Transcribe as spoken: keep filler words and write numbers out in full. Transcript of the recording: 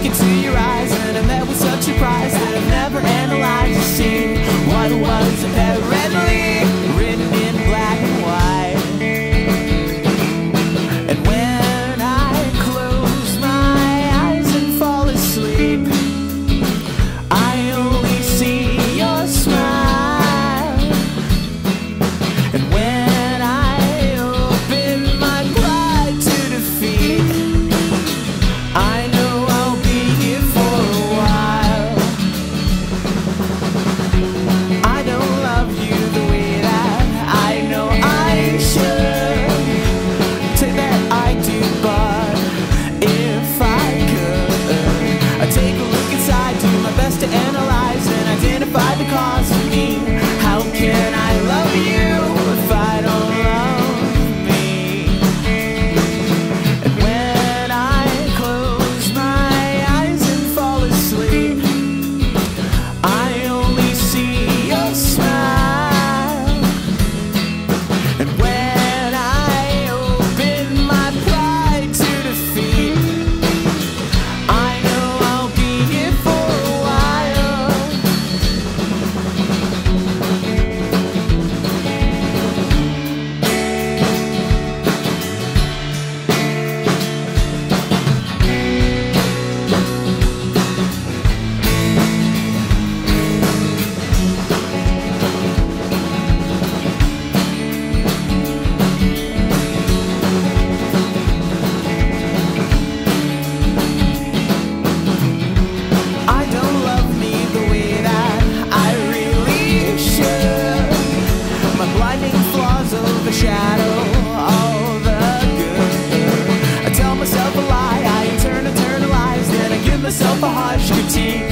look into your eyes, and I'm met with such surprise that I've never analyzed or seen what was apparently written in black and white. And when I close my eyes and fall asleep, I only see your smile. And when I open my pride to defeat, I know I'll be here for a while. I don't love you the way that I know I should. Say that I do, but if I could, I'd take a look inside, do my best to analyze and identify the cause of me. How can I love you if I don't love me? And when I close my eyes and fall asleep, I only see your smile. And when I open my pride to defeat, I know I'll be here for a while. I don't love me the way that I really should. My blinding flaws overshadow all the good. I tell myself a lie, I turn internalize, then I give myself a harsh critique.